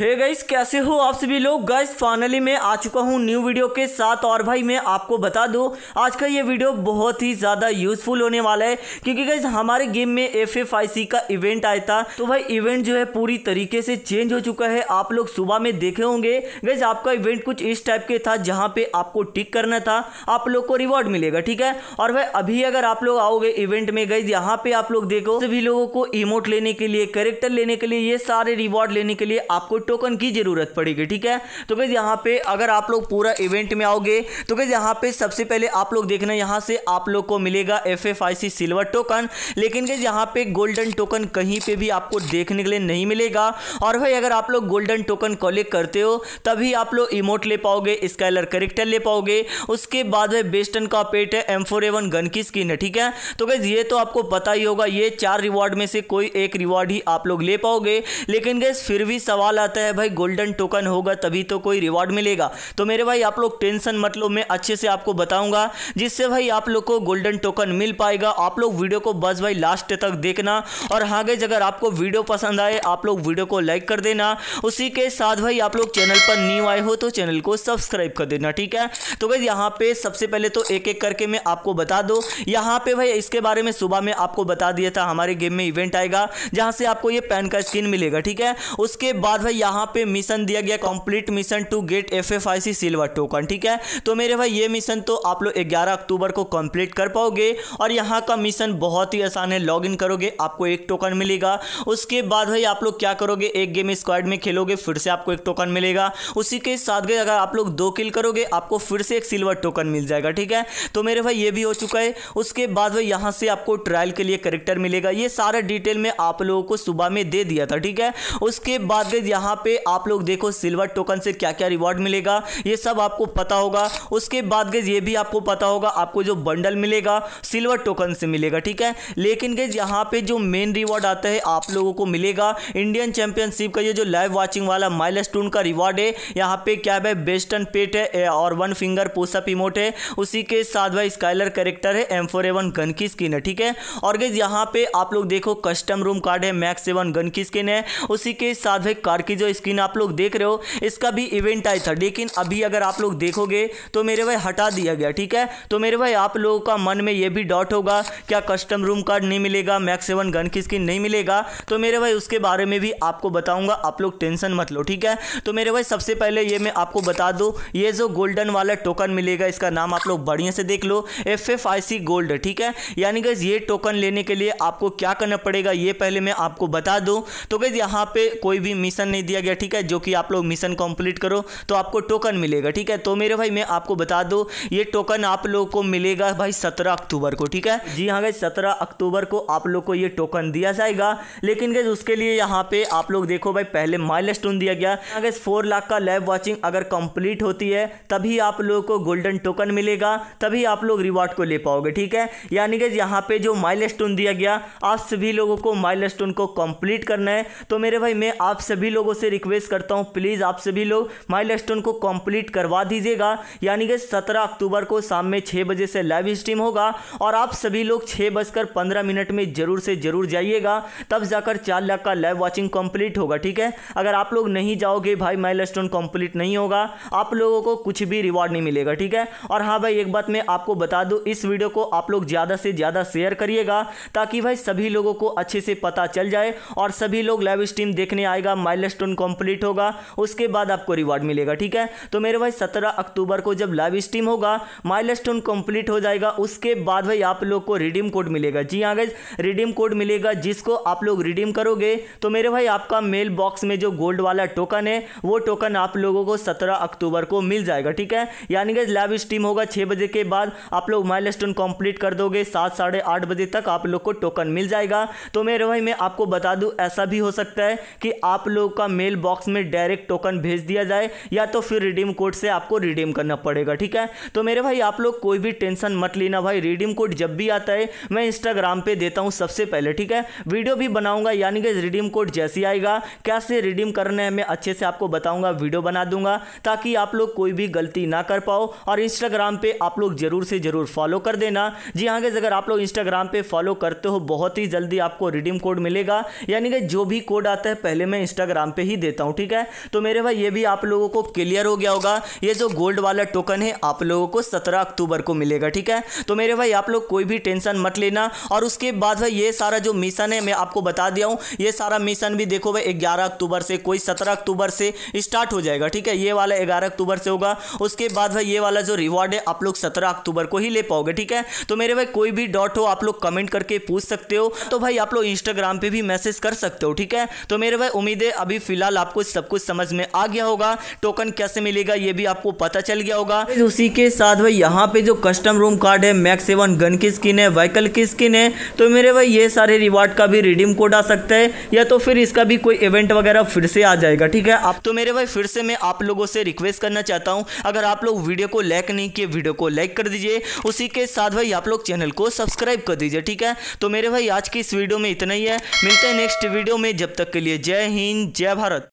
Hey guys, कैसे हो आप सभी लोग। गाइस फाइनली मैं आ चुका हूँ न्यू वीडियो के साथ। और भाई मैं आपको बता दूं, आज का ये वीडियो बहुत ही ज़्यादा यूजफुल होने वाला है, क्योंकि गाइस हमारे गेम में FFIC का इवेंट आया था। तो भाई इवेंट जो है पूरी तरीके से चेंज हो चुका है। आप लोग सुबह में देखे होंगे गाइस, आपका इवेंट कुछ इस टाइप के था जहाँ पे आपको टिक करना था, आप लोग को रिवॉर्ड मिलेगा, ठीक है। और भाई अभी अगर आप लोग आओगे इवेंट में गाइस, यहाँ पे आप लोग देखो सभी लोगों को इमोट लेने के लिए, कैरेक्टर लेने के लिए, ये सारे रिवॉर्ड लेने के लिए आपको टोकन की जरूरत पड़ेगी, ठीक है। तो गाइस यहाँ पे अगर आप लोग पूरा इवेंट में आओगे तो गाइस यहाँ पे सबसे पहले आप लोग देखना, यहाँ से आप लोग को मिलेगा FFIC सिल्वर टोकन। लेकिन गाइस यहाँ पे गोल्डन टोकन कहीं पे भी आपको देखने के लिए नहीं मिलेगा। और भाई अगर आप लोग गोल्डन टोकन कलेक्ट करते हो तभी आप लोग इमोट ले पाओगे, स्काइलर कैरेक्टर ले पाओगे। उसके बाद है बेस्टन का पेट है, M4A1 गन की स्किन है, ठीक है। तो गाइस ये तो आपको पता ही होगा, ये 4 रिवॉर्ड में से कोई एक रिवॉर्ड ही आप लोग ले पाओगे। लेकिन गाइस फिर भी सवाल आता है, भाई गोल्डन टोकन होगा तभी तो कोई रिवॉर्ड मिलेगा। तो मेरे भाई आप लोग टेंशन मत लो, मैं अच्छे से आपको बताऊंगा जिससे भाई आप लोग को गोल्डन टोकन मिल पाएगा। आप लोग वीडियो को बस भाई लास्ट तक देखना। और हाँ गाइस, अगर आपको वीडियो पसंद आए आप लोग वीडियो को लाइक कर देना। उसी के साथ भाई आप लोग चैनल पर न्यू आए हो तो चैनल को सब्सक्राइब कर देना, ठीक है। तो गाइस यहाँ पे सबसे पहले तो एक एक करके मैं आपको बता दूं। यहाँ पे भाई इसके बारे में सुबह में आपको बता दिया था, हमारे गेम में इवेंट आएगा जहां से आपको ये पैन का स्किन मिलेगा, ठीक है। उसके बाद भाई यहाँ पे मिशन दिया गया, complete mission to get FFIC silver token, ठीक है। तो मेरे भाई ये मिशन तो आप लोग 11 अक्टूबर को कंप्लीट कर पाओगे। और यहाँ का मिशन बहुत ही आसान है, लॉग इन करोगे आपको एक टोकन मिलेगा। उसके बाद भाई आप लोग क्या करोगे, एक गेम स्क्वाड में खेलोगे फिर से आपको एक टोकन मिलेगा। उसी के साथ गए अगर आप लोग 2 किल करोगे आपको फिर से एक सिल्वर टोकन मिल जाएगा, ठीक है। तो मेरे भाई ये भी हो चुका है। उसके बाद भाई यहाँ से आपको ट्रायल के लिए कैरेक्टर मिलेगा। ये सारा डिटेल में आप लोगों को सुबह में दे दिया था, ठीक है। उसके बाद यहाँ पे आप लोग देखो सिल्वर टोकन से क्या क्या रिवॉर्ड मिलेगा, ये सब आपको पता होगा। उसके बाद गाइस ये भी आपको पता होगा, आपको जो बंडल मिलेगा सिल्वर टोकन से मिलेगा, ठीक है। लेकिन गाइस यहाँ पे जो मेन रिवॉर्ड आता है आप लोगों को मिलेगा इंडियन चैंपियनशिप का ये जो लाइव वॉचिंग वाला माइलस्टोन का रिवॉर्ड है। यहाँ पे क्या है, बेस्टन पेट है और 1 फिंगर पुशअप इमोट है। उसी के साथ भाई स्काइलर कैरेक्टर है, M4A1 गन की स्किन है, ठीक है। और गाइस यहाँ पे आप लोग देखो कस्टम रूम कार्ड है, मैक्स 7 गन की स्किन है। उसी के साथ भाई कार की जो स्किन आप लोग देख रहे हो इसका भी इवेंट आया था, लेकिन अभी अगर आप लोग देखोगे तो मेरे भाई हटा दिया गया, ठीक है। तो मेरे भाई आप लोगों का मन में ये भी डाउट होगा क्या कस्टम रूम कार्ड नहीं मिलेगा, मैक्स 7 गन की स्किन नहीं मिलेगा। तो मेरे भाई उसके बारे में भी आपको बताऊंगा, आप लोग टेंशन मत लो, ठीक है। तो मेरे भाई सबसे पहले ये मैं आपको बता दूं, ये जो गोल्डन वाला टोकन मिलेगा इसका नाम आप लोग बढ़िया से देख लो, FFIC गोल्ड, ठीक है। यानी गाइस ये टोकन लेने के लिए आपको क्या करना पड़ेगा ये पहले मैं आपको बता दूं। तो गाइस यहाँ पे कोई भी मिशन नहीं दिया गया, ठीक है। जो कि आप लोग मिशन कंप्लीट करो तो आपको टोकन मिलेगा, ठीक है। तो मेरे भाई मैं आपको बता दूं, ये टोकन आप लोग को मिलेगा भाई 17 अक्टूबर को, ठीक है। जी हाँ गाइस, 17 अक्टूबर को आप लोग को ये टोकन दिया जाएगा। लेकिन गाइस उसके लिए यहाँ पे आप लोग देखो भाई पहले माइलस्टोन दिया गया। गाइस 4 लाख का लाइव वॉचिंग अगर कंप्लीट होती है तभी आप लोगों को गोल्डन टोकन मिलेगा, तभी आप लोग रिवॉर्ड को ले पाओगे, ठीक है। यानी गाइस यहाँ पे जो माइलस्टोन दिया गया आप सभी लोगों को माइलस्टोन को कंप्लीट करना है। तो मेरे भाई मैं आप सभी लोगों से रिक्वेस्ट करता हूँ, प्लीज आप सभी लोग माइलस्टोन को कंप्लीट करवा दीजिएगा। यानी कि 17 अक्टूबर को शाम में 6 बजे से लाइव स्ट्रीम होगा और आप सभी लोग 6:15 में जरूर से जरूर जाइएगा, तब जाकर 4 लाख का लाइव वॉचिंग कंप्लीट होगा, ठीक है। अगर आप लोग नहीं जाओगे भाई माइलस्टोन कंप्लीट नहीं होगा, आप लोगों को कुछ भी रिवॉर्ड नहीं मिलेगा, ठीक है। और हाँ भाई एक बात मैं आपको बता दूं, इस वीडियो को आप लोग ज्यादा से ज्यादा शेयर करिएगा ताकि भाई सभी लोगों को अच्छे से पता चल जाए और सभी लोग लाइव स्ट्रीम देखने आएगा, माइलस्टोन कंप्लीट होगा उसके बाद आपको रिवॉर्ड मिलेगा, ठीक है। तो मेरे भाई 17 अक्टूबर को जब लाइव स्ट्रीम होगा, माइलस्टोन कंप्लीट हो जाएगा, उसके बाद भाई आप लोग को रिडीम कोड मिलेगा। जी हाँ गाइस, रिडीम कोड मिलेगा जिसको आप लोग रिडीम करोगे तो मेरे भाई आपका मेल बॉक्स में जो गोल्ड वाला टोकन है वो टोकन आप लोगों को 17 अक्टूबर को मिल जाएगा, ठीक है। यानी गाइस लाइव स्ट्रीम होगा 6 बजे के बाद, आप लोग माइलस्टोन कंप्लीट कर दोगे, 7 साढ़े 8 बजे तक आप लोग को टोकन मिल जाएगा। तो मेरे भाई मैं आपको बता दूं, ऐसा भी हो सकता है कि आप लोग का मेल बॉक्स में डायरेक्ट टोकन भेज दिया जाए या तो फिर रिडीम कोड से आपको रिडीम करना पड़ेगा, ठीक है। तो मेरे भाई आप लोग कोई भी टेंशन मत लेना भाई, रिडीम कोड जब भी आता है मैं इंस्टाग्राम पे देता हूं सबसे पहले, ठीक है। वीडियो भी बनाऊंगा, यानी कि रिडीम कोड जैसे आएगा कैसे रिडीम करना है मैं अच्छे से आपको बताऊंगा, वीडियो बना दूंगा ताकि आप लोग कोई भी गलती ना कर पाओ। और इंस्टाग्राम पे आप लोग जरूर से जरूर फॉलो कर देना। जी हाँ गाइस, अगर आप लोग इंस्टाग्राम पे फॉलो करते हो बहुत ही जल्दी आपको रिडीम कोड मिलेगा। यानी कि जो भी कोड आता है पहले मैं इंस्टाग्राम पे ही ही देता हूँ, ठीक है। तो मेरे भाई ये भी आप लोगों को क्लियर हो गया होगा। ये जो गोल्ड वाला टोकन है आप लोगों को 17 अक्टूबर को मिलेगा, ठीक है। तो मेरे भाई आप लोग कोई भी टेंशन मत लेना। और उसके बाद भाई ये सारा जो मिशन है मैं आपको बता दिया हूँ, ये सारा मिशन भी देखो भाई 11 अक्टूबर से, कोई 17 अक्टूबर से स्टार्ट हो जाएगा, ठीक है। ये वाला 11 अक्टूबर से होगा। उसके बाद भाई ये वाला जो रिवॉर्ड है आप लोग 17 अक्टूबर को ही ले पाओगे, ठीक है। तो मेरे भाई कोई भी डाउट हो आप लोग कमेंट करके पूछ सकते हो। तो भाई आप लोग इंस्टाग्राम पे भी मैसेज कर सकते हो, ठीक है। तो मेरे भाई उम्मीद है अभी फिलहाल आपको सब कुछ समझ में आ गया होगा। टोकन कैसे मिलेगा ये भी आपको पता चल गया होगा। उसी के साथ भाई यहाँ पे जो कस्टम रूम कार्ड है, मैक्स 7 गन की स्किन है, व्हीकल की स्किन है, तो मेरे भाई ये सारे रिवार्ड का भी रिडीम कोड आ सकता है, या तो फिर इसका भी कोई इवेंट वगैरह फिर से आ जाएगा, ठीक है। आप तो मेरे भाई फिर से मैं आप लोगों से रिक्वेस्ट करना चाहता हूँ, अगर आप लोग वीडियो को लाइक नहीं किए वीडियो को लाइक कर दीजिए। उसी के साथ भाई आप लोग चैनल को सब्सक्राइब कर दीजिए, ठीक है। तो मेरे भाई आज की इस वीडियो में इतना ही है, मिलते हैं नेक्स्ट वीडियो में। जब तक के लिए जय हिंद जय भारत।